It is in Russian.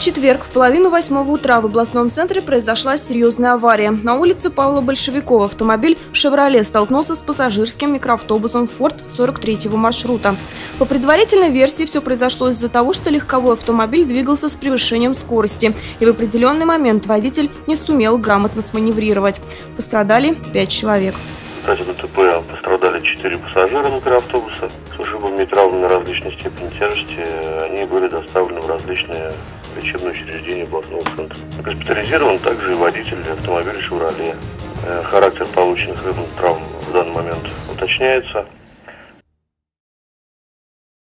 четверг в 7:30 утра в областном центре произошла серьезная авария. На улице Павла Большевикова автомобиль «Шевроле» столкнулся с пассажирским микроавтобусом «Форд» 43-го маршрута. По предварительной версии все произошло из-за того, что легковой автомобиль двигался с превышением скорости, и в определенный момент водитель не сумел грамотно сманеврировать. Пострадали 5 человек. В результате ДТП пострадали 4 пассажира микроавтобуса с ушибами и травмами различной степени тяжести. Они были доставлены в различные лечебные учреждения областного центра. Госпитализирован также и водитель автомобиля «Шевроле». Характер полученных травм в данный момент уточняется.